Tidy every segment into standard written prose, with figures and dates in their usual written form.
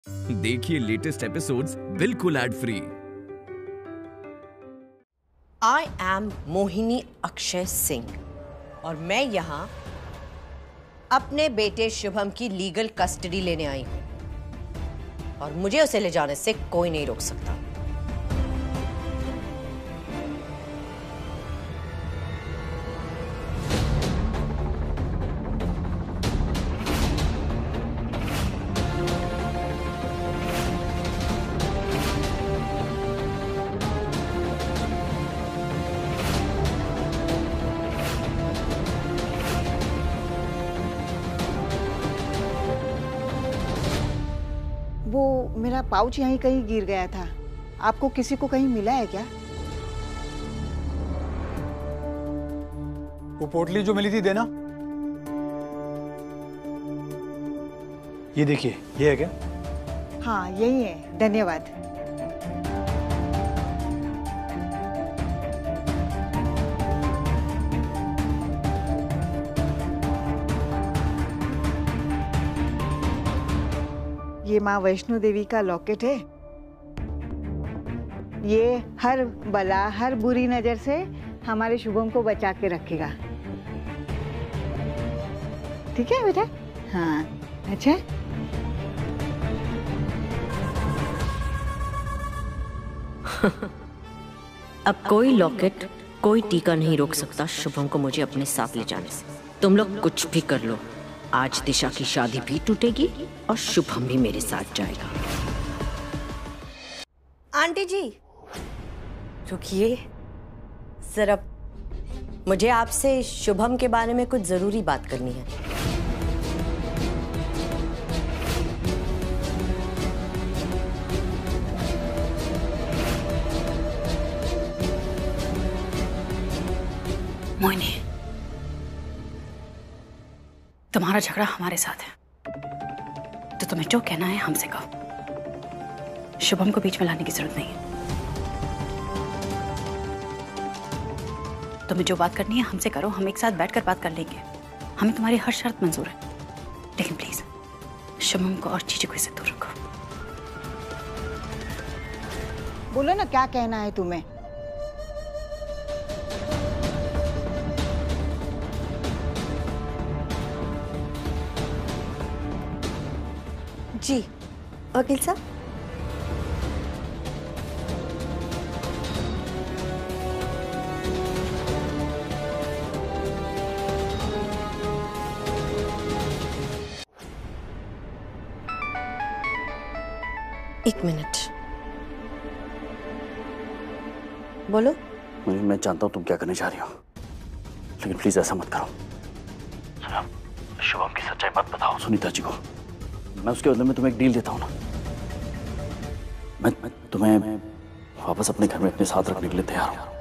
देखिए latest episodes बिल्कुल ad free. I am Mohini Akshay Singh और मैं यहाँ अपने बेटे शुभम की लीगल कस्टडी लेने आई हूँ और मुझे उसे ले जाने से कोई नहीं रोक सकता। वो मेरा पाउच यहीं कहीं गिर गया था। आपको किसी को कहीं मिला है क्या? वो पोटली जो मिली थी देना। ये देखिए, ये है क्या? हाँ यही है, धन्यवाद। ये माँ वैष्णो देवी का लॉकेट है। ये हर बला, हर बुरी नजर से हमारे शुभम को बचा के रखेगा। ठीक है बेटा? हाँ, अच्छा। अब कोई लॉकेट, कोई टीका नहीं रोक सकता शुभम को मुझे अपने साथ ले जाने से। तुम लोग कुछ भी कर लो, आज दिशा की शादी भी टूटेगी और शुभम भी मेरे साथ जाएगा। आंटी जी रुकिए जरा, मुझे आपसे शुभम के बारे में कुछ जरूरी बात करनी है। मोहिनी, तुम्हारा झगड़ा हमारे साथ है तो तुम्हें जो कहना है हमसे कहो। शुभम को बीच में लाने की जरूरत नहीं है। तुम्हें जो बात करनी है हमसे करो, हम एक साथ बैठकर बात कर लेंगे। हमें तुम्हारी हर शर्त मंजूर है, लेकिन प्लीज शुभम को और चीजों को इससे दूर रखो। बोलो ना क्या कहना है तुम्हें। जी वकील साहब। एक मिनट, बोलो। मैं जानता हूँ तुम क्या करने जा रही हो, लेकिन प्लीज ऐसा मत करो। शुभम की सच्चाई मत बताओ सुनीता जी को। मैं उसके बदले में तुम्हें एक डील देता हूँ ना। मैं तुम्हें वापस अपने घर में अपने साथ रखने के लिए तैयार हूँ।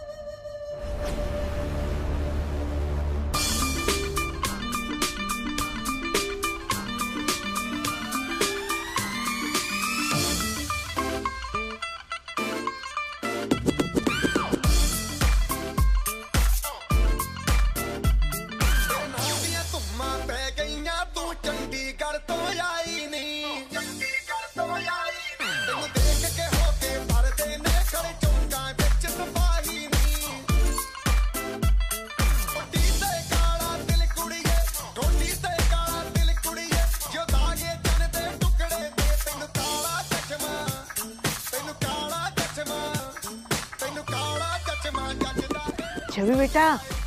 छवि बेटा,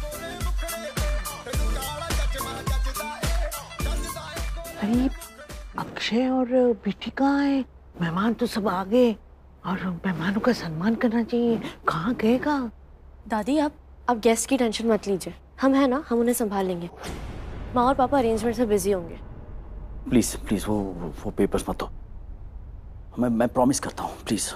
अरे अक्षय और बेटी कहाँ है? मेहमान तो सब आ गए और मेहमानों का सम्मान करना चाहिए। कहाँ गएगा? दादी आप गेस्ट की टेंशन मत लीजिए, हम हैं ना, हम उन्हें संभाल लेंगे। माँ और पापा अरेंजमेंट से बिजी होंगे। प्लीज प्लीज वो पेपर्स मत दो। मैं प्रॉमिस करता हूँ, प्लीज।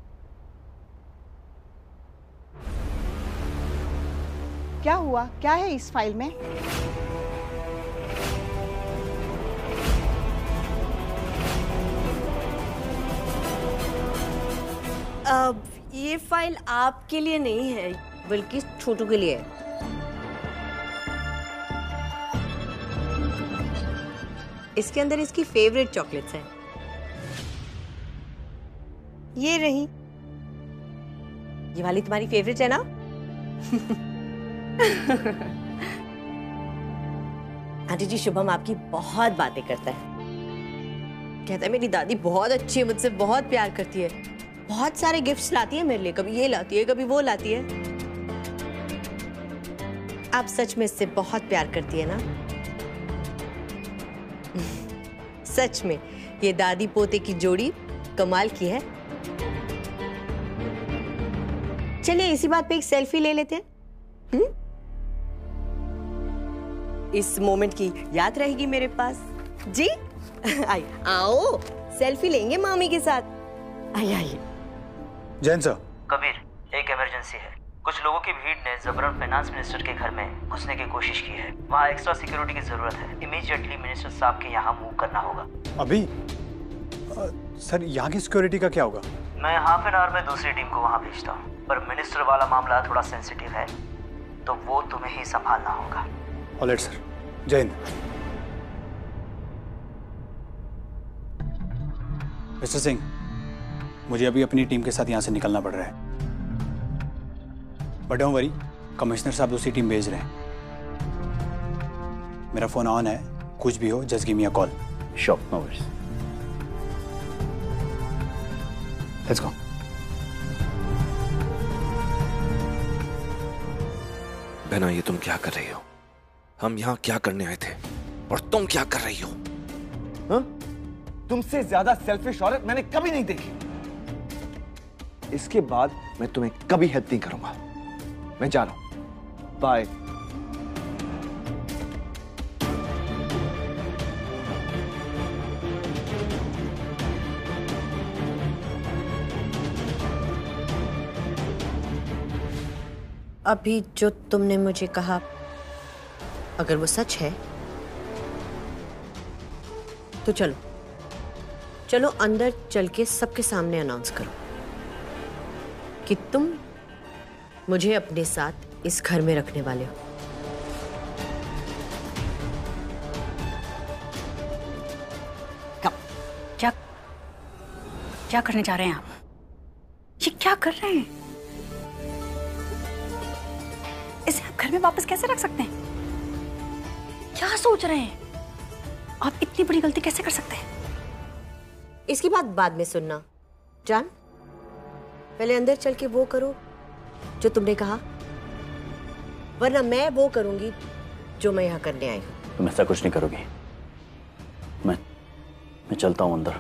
क्या हुआ? क्या है इस फाइल में? ये फाइल आपके लिए नहीं है, बल्कि छोटू के लिए है। इसके अंदर इसकी फेवरेट चॉकलेट्स हैं। ये रही। ये वाली तुम्हारी फेवरेट है ना? आंटी जी, शुभम आपकी बहुत बातें करता है। कहता है मेरी दादी बहुत अच्छी है, मुझसे बहुत प्यार करती है, बहुत सारे गिफ्ट्स लाती है मेरे लिए, कभी ये लाती है कभी वो लाती है। आप सच में इससे बहुत प्यार करती है ना? सच में ये दादी पोते की जोड़ी कमाल की है। चलिए इसी बात पे एक सेल्फी ले लेते हैं। इस मोमेंट की याद रहेगी मेरे पास। जी आइए, आओ सेल्फी लेंगे मामी के साथ। आइए आइए। जैन सर। कबीर, एक इमरजेंसी है। कुछ लोगों की भीड़ ने जबरन फाइनेंस मिनिस्टर के घर में घुसने की कोशिश की है। वहाँ एक्स्ट्रा सिक्योरिटी की जरूरत है। इमीडिएटली मिनिस्टर साहब के यहाँ मूव करना होगा। अभी सर यहाँ की सिक्योरिटी का क्या होगा? मैं हाफ एन आवर में दूसरी टीम को वहाँ भेजता हूँ, पर मिनिस्टर वाला मामला थोड़ा सेंसिटिव है, तो वो तुम्हें ही संभालना होगा। Alright sir. जय हिंद। मिस्टर सिंह, मुझे अभी अपनी टीम के साथ यहाँ से निकलना पड़ रहा है, बट डोंट वरी, कमिश्नर साहब दूसरी टीम भेज रहे हैं। मेरा फोन ऑन है, कुछ भी हो just give me a call. Sure, no worries. Let's go. बहना, ये तुम क्या कर रही हो? हम यहाँ क्या करने आए थे और तुम क्या कर रही हो? हाँ? तुमसे ज्यादा सेल्फिश औरत मैंने कभी नहीं देखी। इसके बाद मैं तुम्हें कभी हेल्प नहीं करूंगा। मैं जा रहा हूं। बाय। अभी जो तुमने मुझे कहा, अगर वो सच है तो चलो चलो अंदर चल के सबके सामने अनाउंस करो कि तुम मुझे अपने साथ इस घर में रखने वाले हो। क्या क्या करने जा रहे हैं आप? ये क्या कर रहे हैं? इसे आप घर में वापस कैसे रख सकते हैं? क्या सोच रहे हैं आप? इतनी बड़ी गलती कैसे कर सकते हैं? इसकी बात बाद में सुनना जान, पहले अंदर चल के वो करो जो तुमने कहा, वरना मैं वो करूंगी जो मैं यहाँ करने आई हूँ। तुम ऐसा कुछ नहीं करोगी। मैं चलता हूँ अंदर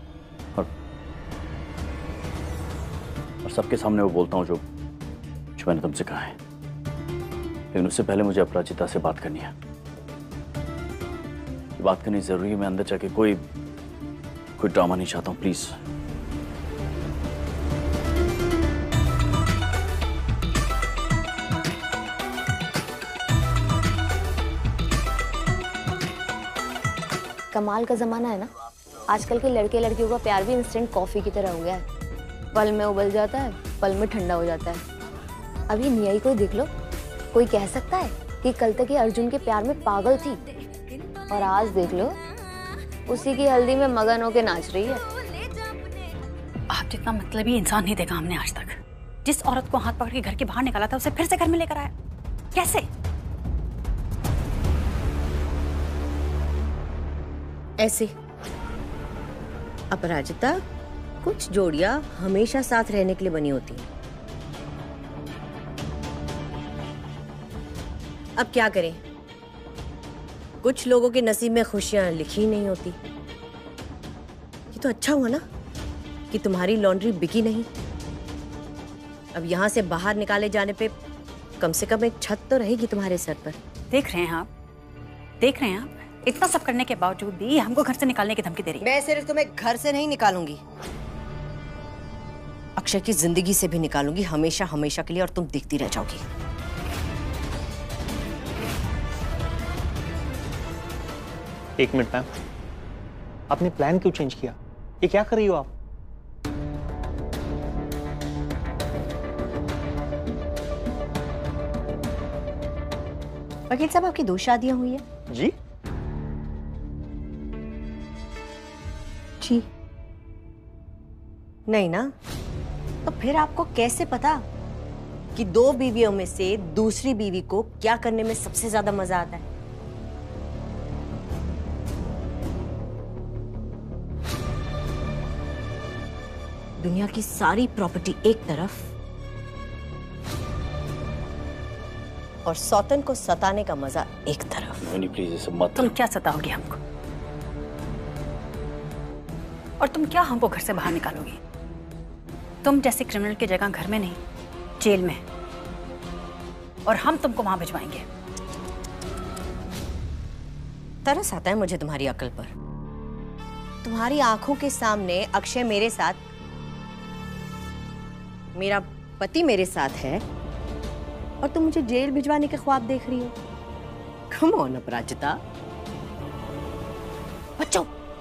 और सबके सामने वो बोलता हूँ जो मैंने तुमसे कहा है, लेकिन उससे पहले मुझे अपराजिता से बात करनी है। बात करनी जरूरी है। मैं अंदर जाके कोई ड्रामा नहीं चाहता हूँ, प्लीज। कमाल का जमाना है ना। आजकल के लड़के लड़कियों का प्यार भी इंस्टेंट कॉफी की तरह हो गया है। पल में उबल जाता है, पल में ठंडा हो जाता है। अभी नियाई को देख लो, कोई कह सकता है कि कल तक ये अर्जुन के प्यार में पागल थी और आज देख लो उसी की हल्दी में मगन होके नाच रही है। आप जितना मतलबी इंसान नहीं देखा हमने आज तक। जिस औरत को हाथ पकड़ के घर के बाहर निकाला था उसे फिर से घर में लेकर आया, कैसे? ऐसे अपराजिता, कुछ जोड़ियां हमेशा साथ रहने के लिए बनी होती हैं। अब क्या करें, कुछ लोगों के नसीब में खुशियां लिखी नहीं होती। ये तो अच्छा हुआ ना कि तुम्हारी लॉन्ड्री बिकी नहीं। अब यहां से बाहर निकाले जाने पे कम से कम एक छत तो रहेगी तुम्हारे सर पर। देख रहे हैं आप, देख रहे हैं आप, इतना सब करने के बावजूद भी हमको घर से निकालने की धमकी दे रही है। मैं सिर्फ तुम्हें घर से नहीं निकालूंगी, अक्षय की जिंदगी से भी निकालूंगी, हमेशा हमेशा के लिए, और तुम देखती रह जाओगी। एक मिनट मैम, आपने प्लान क्यों चेंज किया? ये क्या कर रही हो आप? वकील साहब, आपकी 2 शादियां हुई है? जी जी। नहीं ना? तो फिर आपको कैसे पता कि 2 बीवियों में से दूसरी बीवी को क्या करने में सबसे ज्यादा मजा आता है? दुनिया की सारी प्रॉपर्टी एक तरफ और सौतन को सताने का मजा एक तरफ। मोहिनी प्लीज ऐसे मत। तुम क्या सताओगी हमको? और तुम क्या हमको घर से बाहर निकालोगी? तुम जैसे क्रिमिनल की जगह घर में नहीं, जेल में, और हम तुमको वहां भिजवाएंगे। तरस आता है मुझे तुम्हारी अकल पर। तुम्हारी आंखों के सामने अक्षय मेरे साथ, मेरा पति मेरे साथ है, और तुम मुझे जेल भिजवाने के ख्वाब देख रही हो। Come on Aparajita. बच्चों,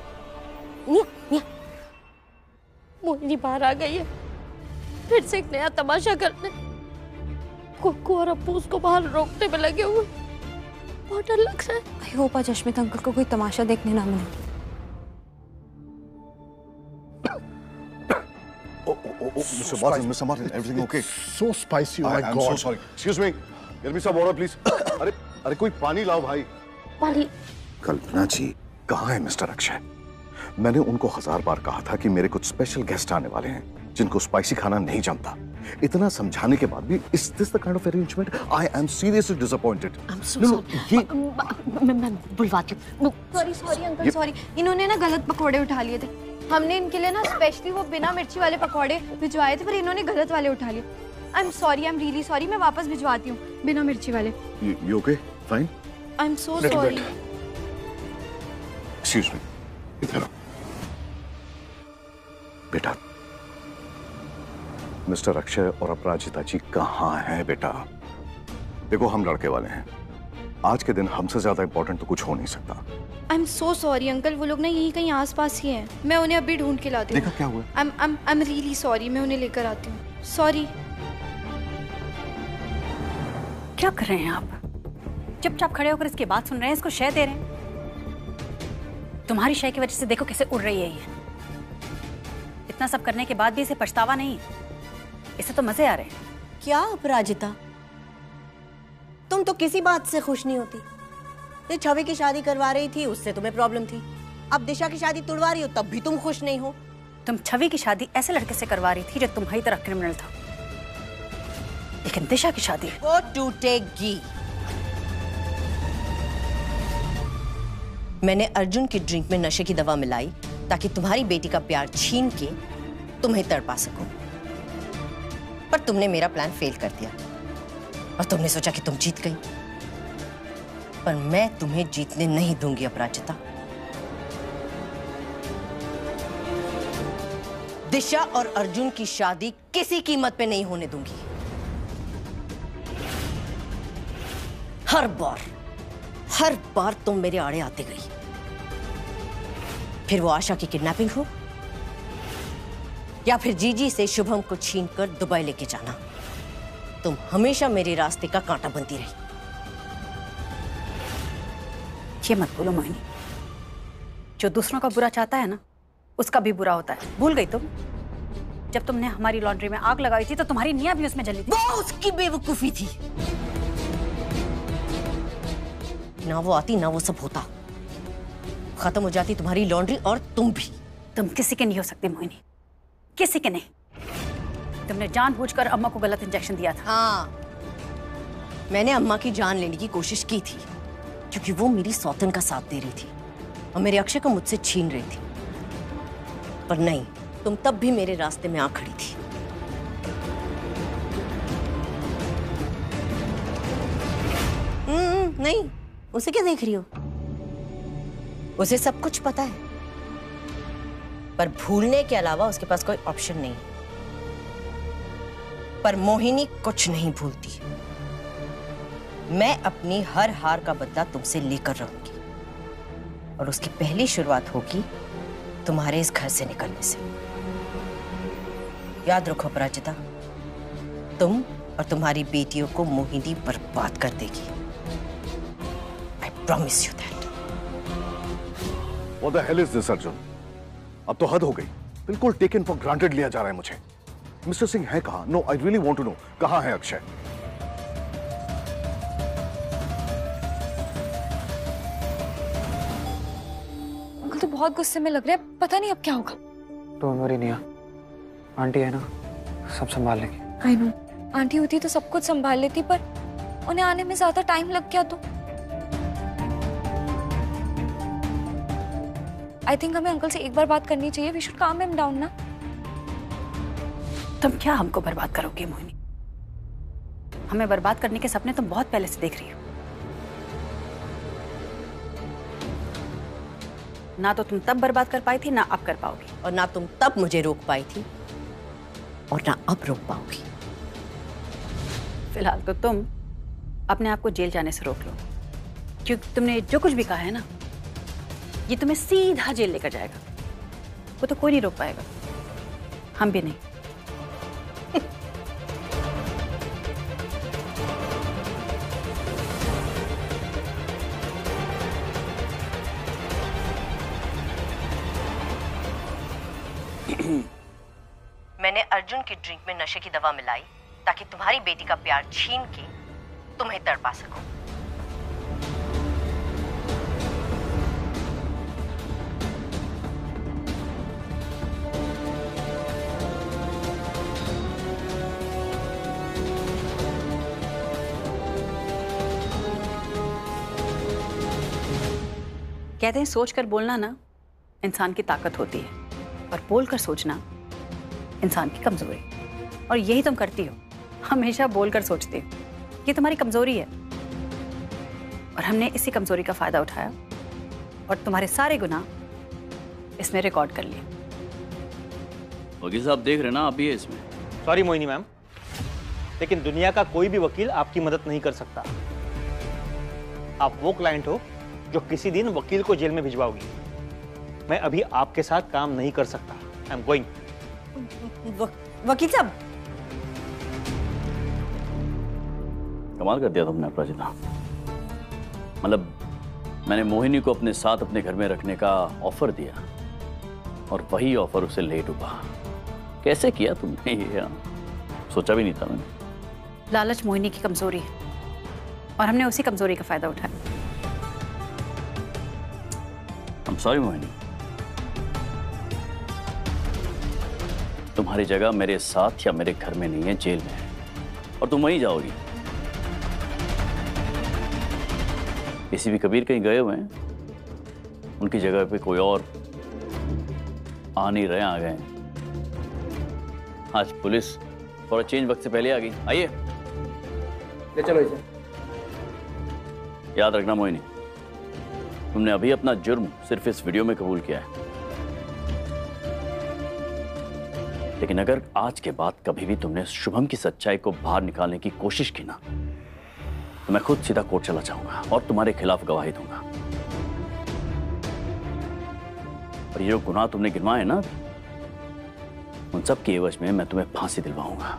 मोहिनी बाहर आ गई है, फिर से एक नया तमाशा करने। कुक्कू और अप्पू उसको बाहर रोकने में लगे हुए, बहुत डर लग रहा है। आई होप आज अश्मित अंकल को कोई तमाशा देखने ना मिले। Mr. Martin, Mr. Martin, everything okay? So spicy, oh my God. I'm so sorry. Excuse me. Get me some water, please. अरे कोई पानी लाओ भाई। पानी। कल्पना जी, कहाँ है मिस्टर अक्षय? मैंने उनको 1000 बार कहा था कि मेरे कुछ स्पेशल गेस्ट आने वाले हैं जिनको स्पाइसी खाना नहीं जमता। इतना समझाने के बाद भी is this the kind of arrangement? I am seriously disappointed. I'm so sorry. मैं बुलवाती हूँ। Sorry uncle, sorry. इन्होंने ना गलत पकौड़े उठा लिए थे। हमने इनके लिए ना स्पेशली वो बिना मिर्ची वाले पकौड़े भिजवाए थे, पर इन्होंने गलत वाले उठा लिए। I am sorry, I am really sorry. मैं वापस भिजवाती हूँ बिना मिर्ची वाले। You okay? Fine? I am so sorry. Excuse me. इधर आओ। बेटा, मिस्टर अक्षय और अपराजिता जी कहाँ हैं बेटा? देखो, हम लड़के वाले हैं। आज के दिन हमसे ज्यादा इंपॉर्टेंट तो कुछ हो नहीं सकता। I am so sorry uncle, वो लोग ना यहीं कहीं आसपास ही हैं। मैं उन्हें अभी ढूंढ के लाती हूँ। देखा क्या हुआ? आई एम रियली सॉरी, मैं उन्हें लेकर आती हूँ। सॉरी। क्या कर रहे हैं आप? चुपचाप खड़े होकर इसकी बात सुन रहे हैं, इसको शय दे रहे हैं। तुम्हारी शय की वजह से देखो कैसे उड़ रही है ये। इतना सब करने के बाद भी इसे पछतावा नहीं, इसे तो मजे आ रहे हैं। क्या अपराजिता, तुम तो किसी बात से खुश नहीं होती। ये छवि की शादी करवा रही थी, उससे तुम्हें प्रॉब्लम थी। अब दिशा की शादी तुड़वा रही हो, तब भी तुम खुश नहीं हो। तुम छवि की शादी ऐसे लड़के से करवा रही थी जो तुम्हारी तरह क्रिमिनल था, लेकिन दिशा की शादी वो टूटेगी। मैंने अर्जुन की ड्रिंक में नशे की दवा मिलाई ताकि तुम्हारी बेटी का प्यार छीन के तुम्हें तड़पा सकूं, पर तुमने मेरा प्लान फेल कर दिया और तुमने सोचा कि तुम जीत गई, पर मैं तुम्हें जीतने नहीं दूंगी अपराजिता। दिशा और अर्जुन की शादी किसी कीमत पे नहीं होने दूंगी। हर बार तुम मेरे आड़े आते गई, फिर वो आशा की किडनैपिंग हो या फिर जीजी से शुभम को छीनकर दुबई लेके जाना, तुम हमेशा मेरे रास्ते का कांटा बनती रही। ये मत बोलो मोहिनी, जो दूसरों का बुरा चाहता है ना, उसका भी बुरा होता है। भूल गई तुम? जब तुमने हमारी लॉन्ड्री में आग लगाई थी तो तुम्हारी निया भी उसमें जली थी। वो उसकी बेवकूफी थी। ना वो आती ना वो सब होता, खत्म हो जाती तुम्हारी लॉन्ड्री और तुम भी। तुम किसी के नहीं हो सकती मोहिनी, किसी के नहीं। तुमने जानबूझकर अम्मा को गलत इंजेक्शन दिया था। हाँ, मैंने अम्मा की जान लेने की कोशिश की थी क्योंकि वो मेरी सौतन का साथ दे रही थी और मेरे अक्षय को मुझसे छीन रही थी, पर नहीं, तुम तब भी मेरे रास्ते में आ खड़ी थी। नहीं, उसे क्या देख रही हो? उसे सब कुछ पता है, पर भूलने के अलावा उसके पास कोई ऑप्शन नहीं। पर मोहिनी कुछ नहीं भूलती। मैं अपनी हर हार का बदला तुमसे लेकर रहूंगी और उसकी पहली शुरुआत होगी तुम्हारे इस घर से निकलने से। याद रखो अपराजिता, तुम और तुम्हारी बेटियों को मोहिनी बर्बाद कर देगी। I promise you that. What the hell is this, Arjun? अब तो हद हो गई। बिल्कुल टेकन फॉर ग्रांटेड लिया जा रहा है मुझे। मिस्टर सिंह है कहां? No, I really want to know, कहां है अक्षय? अंकल तो बहुत गुस्से में लग रहे हैं, पता नहीं अब क्या होगा। डोंट वरी निया, आंटी है ना, सब संभाल लेंगे। आई नो, आंटी होती तो सब कुछ संभाल लेती, पर उन्हें आने में ज्यादा टाइम लग गया तो। आई थिंक हमें अंकल से एक बार बात करनी चाहिए। We should calm him down ना। तुम क्या हमको बर्बाद करोगे मोहिनी? हमें बर्बाद करने के सपने तुम बहुत पहले से देख रही हो। ना तो तुम तब बर्बाद कर पाई थी, ना अब कर पाओगी। और ना तुम तब मुझे रोक पाई थी और ना अब रोक पाओगी। फिलहाल तो तुम अपने आप को जेल जाने से रोक लो, क्योंकि तुमने जो कुछ भी कहा है ना, ये तुम्हें सीधा जेल लेकर जाएगा। वो तो कोई नहीं रोक पाएगा, हम भी नहीं। मैंने अर्जुन की ड्रिंक में नशे की दवा मिलाई ताकि तुम्हारी बेटी का प्यार छीन के तुम्हें तड़पा सकूं। कहते हैं सोचकर बोलना ना इंसान की ताकत होती है, और बोलकर सोचना इंसान की कमजोरी। और यही तुम करती हो, हमेशा बोलकर सोचती हो। ये तुम्हारी कमजोरी है, और हमने इसी कमजोरी का फायदा उठाया और तुम्हारे सारे गुनाह इसमें रिकॉर्ड कर लिए। वकील साहब देख रहे ना आप भी है इसमें। सॉरी मोहिनी मैम, लेकिन दुनिया का कोई भी वकील आपकी मदद नहीं कर सकता। आप वो क्लाइंट हो जो किसी दिन वकील को जेल में भिजवाओगी। मैं अभी आपके साथ काम नहीं कर सकता। I am going. वकील साहब, कमाल कर दिया तुमने अपराजिता। मतलब मैंने मोहिनी को अपने साथ अपने घर में रखने का ऑफर दिया और वही ऑफर उसे ले डूबा। कैसे किया तुमने ये? सोचा भी नहीं था मैंने। लालच मोहिनी की कमजोरी है और हमने उसी कमजोरी का फायदा उठाया। I'm sorry मोहिनी, तुम्हारी जगह मेरे साथ या मेरे घर में नहीं है, जेल में है, और तुम वहीं जाओगी। किसी भी कबीर कहीं गए हुए हैं, उनकी जगह पे कोई और आ नहीं रहे, आ गए। आज पुलिस थोड़ा चेंज वक्त से पहले आ गई। आइए ले चलो इसे। याद रखना मोहिनी, तुमने अभी अपना जुर्म सिर्फ इस वीडियो में कबूल किया है, लेकिन अगर आज के बाद कभी भी तुमने शुभम की सच्चाई को बाहर निकालने की कोशिश की ना, तो मैं खुद सीधा कोर्ट चला जाऊंगा और तुम्हारे खिलाफ गवाही दूंगा। और ये जो गुनाह तुमने गिनवाए ना, उन सब के एवज में मैं तुम्हें फांसी दिलवाऊंगा।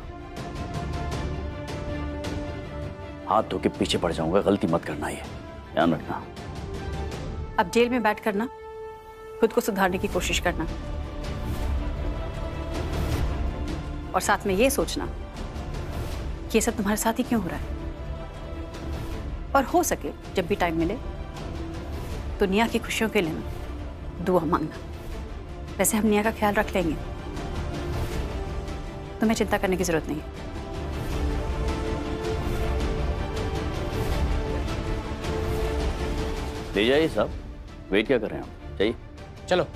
हाथ धो के पीछे पड़ जाऊंगा, गलती मत करना, ये ध्यान रखना। अब जेल में बैठ कर ना खुद को सुधारने की कोशिश करना, और साथ में ये सोचना कि ये सब तुम्हारे साथ ही क्यों हो रहा है। और हो सके जब भी टाइम मिले तो निया की खुशियों के लिए ना दुआ मांगना। वैसे हम निया का ख्याल रख लेंगे, तुम्हें चिंता करने की जरूरत नहीं है। ले जाइए साहब, वेट क्या कर रहे हैं आप? चाहिए चलो।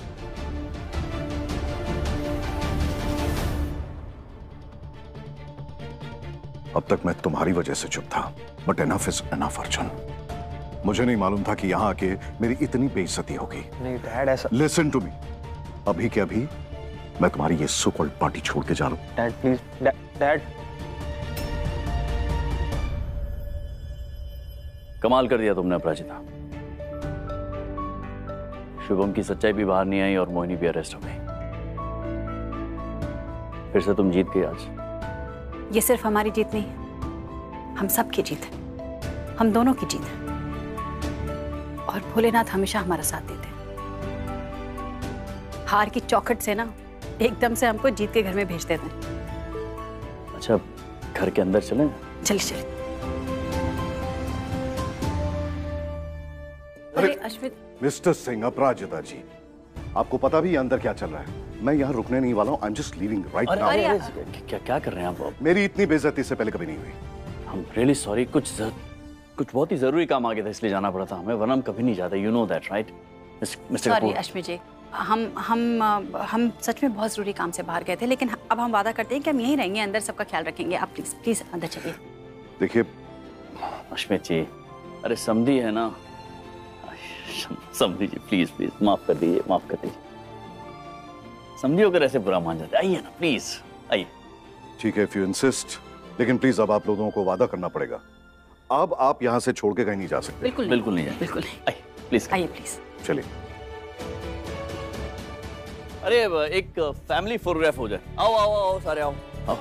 अब तक मैं तुम्हारी वजह से चुप था, but enough is enough Arjun. मुझे नहीं मालूम था कि यहां आके मेरी इतनी बेइज्जती होगी। नहीं डैड, ऐसा। लिसन टू मी, अभी के अभी मैं तुम्हारी ये सो कॉल्ड पार्टी छोड़ के जा रहा हूं। Dad please, dad. कमाल कर दिया तुमने अपराजिता। शुभम की सच्चाई भी बाहर नहीं आई और मोहिनी भी अरेस्ट हो गई। फिर से तुम जीत गए आज। ये सिर्फ हमारी जीत नहीं है, हम सब की जीत है, हम दोनों की जीत है। और भोलेनाथ हमेशा हमारा साथ देते हैं। हार की चौखट से ना एकदम से हमको जीत के घर में भेज देते हैं। अच्छा, घर के अंदर चलें? चलिए चलिए। अरे अश्वित। मिस्टर सिंह, अपराजिता जी, आपको पता भी है अंदर क्या चल रहा है? मैं यहाँ रुकने नहीं वाला हूँ। I am just leaving right now. क्या कर रहे हैं आप? मेरी इतनी बेइज्जती से पहले कभी नहीं हुई। हम रियली सॉरी, कुछ बहुत ही जरूरी काम आ गया था इसलिए जाना पड़ा था हमें, वरना हम कभी नहीं जाते। You know that right mister sorry Ashwit ji, हम सच में बहुत जरूरी काम से बाहर गए थे, लेकिन अब हम वादा करते हैं कि हम यहीं रहेंगे, अंदर सबका ख्याल रखेंगे। आप प्लीज प्लीज अंदर चलिए। देखिए अश्वित जी, अरे समझी है ना, समझी जी, प्लीज प्लीज माफ कर दीजिए, माफ कर दीजिए। समझिए अगर ऐसे बुरा मान जाते, आइए ना प्लीज, आइए। ठीक है, इफ यू इंसिस्ट, लेकिन प्लीज अब आप लोगों को वादा करना पड़ेगा। अब आप यहाँ से छोड़ के कहीं नहीं जा सकते। बिल्कुल बिल्कुल नहीं, बिल्कुल नहीं। आइए प्लीज, आइए प्लीज। चलिए। अरे एक फैमिली फोटोग्राफ हो जाए। आओ आओ आओ सारे आओ आओ।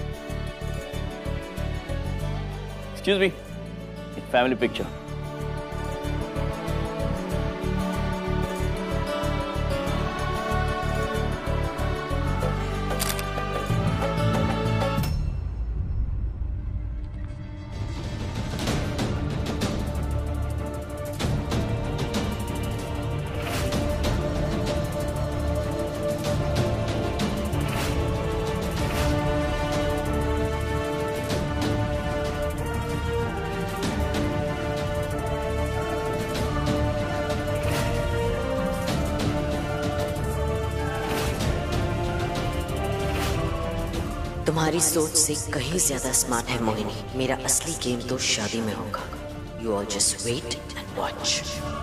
एक्सक्यूज मी, एक फैमिली पिक्चर। तुम्हारी सोच से कहीं ज्यादा स्मार्ट है मोहिनी। मेरा असली गेम तो शादी में होगा। You all just wait and watch.